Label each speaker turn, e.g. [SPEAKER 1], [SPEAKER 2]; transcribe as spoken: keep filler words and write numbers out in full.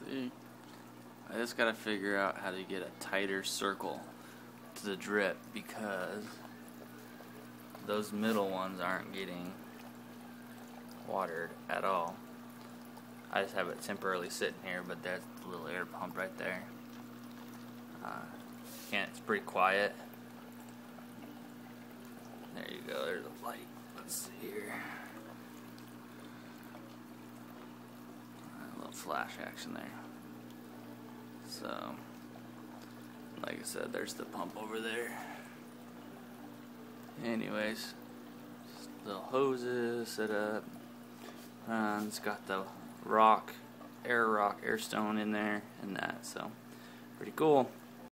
[SPEAKER 1] See, I just gotta figure out how to get a tighter circle to the drip because those middle ones aren't getting watered at all. I just have it temporarily sitting here, but that's the little air pump right there. Uh, can't, it's pretty quiet. There you go, there's a light. Let's see here. A little flash action there. So, like I said, there's the pump over there. Anyways, just little hoses set up. Uh, it's got the rock, air rock, air stone in there and that, so pretty cool.